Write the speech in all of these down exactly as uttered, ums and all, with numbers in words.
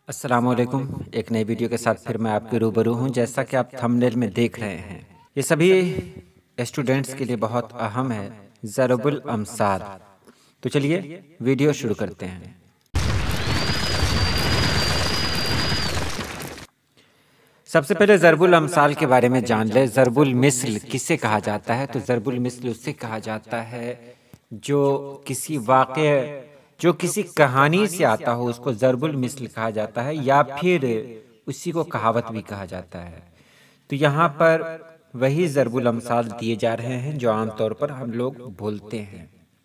السلام علیکم، ایک نئی ویڈیو کے ساتھ پھر میں آپ کے روبرو ہوں۔ جیسا کہ آپ تھمبنیل میں دیکھ رہے ہیں، یہ سبھی اسٹوڈنٹس کے لیے بہت اہم ہے، ضرب الامثال۔ تو چلیے ویڈیو شروع کرتے ہیں۔ سب سے پہلے ضرب الامثال کے بارے میں جان لیں۔ ضرب المثل کسے کہا جاتا ہے؟ تو ضرب المثل اسے کہا جاتا ہے جو کسی واقع جو کسی کہانی سے آتا ہو، اس کو ضرب المثل کہا جاتا ہے، یا پھر اسی کو کہاوت بھی کہا جاتا ہے۔ تو یہاں پر وہی ضرب الامثال دیے جا رہے ہیں جو عام طور پر ہم لوگ بولتے ہیں۔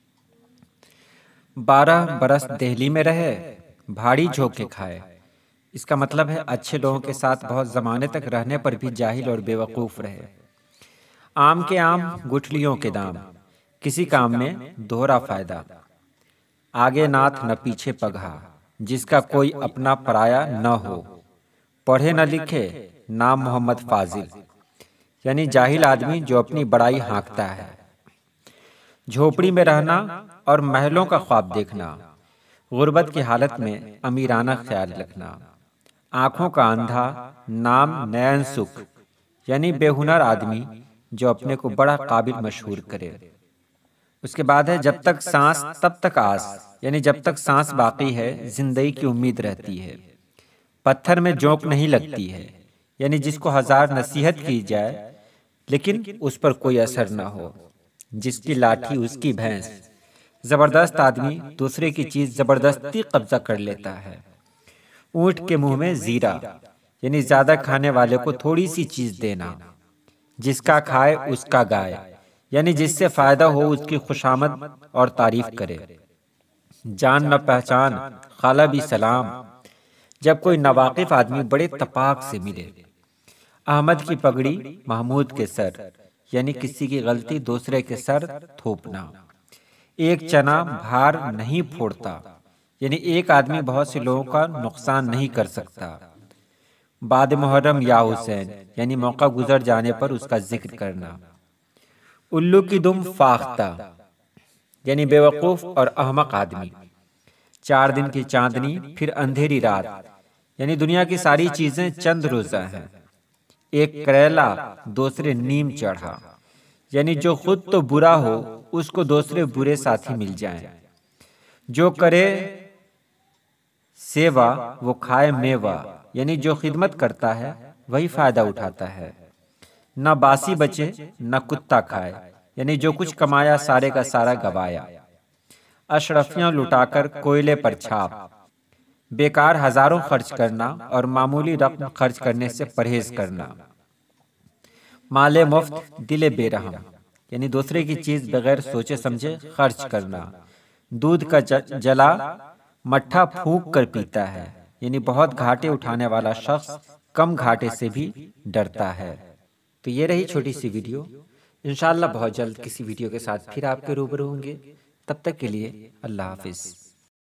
بارہ برس دہلی میں رہے، بھاڑی جھونکے کھائے۔ اس کا مطلب ہے اچھے لوگوں کے ساتھ بہت زمانے تک رہنے پر بھی جاہل اور بے وقوف رہے۔ آم کے آم گٹھلیوں کے دام، کسی کام میں دوہرا فائدہ۔ آگے ناتھ نہ پیچھے پگہا، جس کا کوئی اپنا پرایا نہ ہو۔ پڑھے نہ لکھے، نام محمد فاضل، یعنی جاہل آدمی جو اپنی بڑائی ہانکتا ہے۔ جھوپڑی میں رہنا اور محلوں کا خواب دیکھنا، غربت کی حالت میں امیرانہ خیال رکھنا۔ آنکھوں کا اندھا، نام نین سکھ، یعنی بے ہنر آدمی جو اپنے کو بڑا قابل مشہور کرے۔ اس کے بعد ہے جب تک سانس تب تک آس، یعنی جب تک سانس باقی ہے زندگی کی امید رہتی ہے۔ پتھر میں جونک نہیں لگتی ہے، یعنی جس کو ہزار نصیحت کی جائے لیکن اس پر کوئی اثر نہ ہو۔ جس کی لاٹھی اس کی بھینس، زبردست آدمی دوسرے کی چیز زبردستی قبضہ کر لیتا ہے۔ اونٹ کے منہ میں زیرہ، یعنی زیادہ کھانے والے کو تھوڑی سی چیز دینا۔ جس کا کھائے اس کا گائے، یعنی جس سے فائدہ ہو اس کی خوشامد اور تعریف کرے۔ جان نہ پہچان، خالہ بھی سلام، جب کوئی ناواقف آدمی بڑے تپاک سے ملے۔ احمد کی پگڑی محمود کے سر، یعنی کسی کی غلطی دوسرے کے سر تھوپنا۔ ایک چنا بھار نہیں پھوڑتا، یعنی ایک آدمی بہت سے لوگوں کا نقصان نہیں کر سکتا۔ بعد محرم یا حسین، یعنی موقع گزر جانے پر اس کا ذکر کرنا۔ الو کی دم فاختہ، یعنی بے وقوف اور احمق آدمی۔ چار دن کی چاندنی پھر اندھیری رات، یعنی دنیا کی ساری چیزیں چند روزہ ہیں۔ ایک کریلا دوسرے نیم چڑھا، یعنی جو خود تو برا ہو اس کو دوسرے برے ساتھی مل جائیں۔ جو کرے سیوا وہ کھائے میوہ، یعنی جو خدمت کرتا ہے وہی فائدہ اٹھاتا ہے۔ نہ باسی بچے نہ کتا کھائے، یعنی جو کچھ کمایا سارے کا سارا گوایا۔ اشرفیاں لٹا کر کوئلے پر چھاپ، بیکار ہزاروں خرچ کرنا اور معمولی رقم خرچ کرنے سے پرہیز کرنا۔ مال مفت دل بے رحم، یعنی دوسرے کی چیز بغیر سوچے سمجھے خرچ کرنا۔ دودھ کا جلا مٹھا پھونک کر پیتا ہے، یعنی بہت گھاٹے اٹھانے والا شخص کم گھاٹے سے بھی ڈرتا ہے۔ تو یہ رہی چھوٹی سی ویڈیو۔ انشاءاللہ بہت جلد کسی ویڈیو کے ساتھ پھر آپ کے روبرو ہوں گے۔ تب تک کے لیے اللہ حافظ۔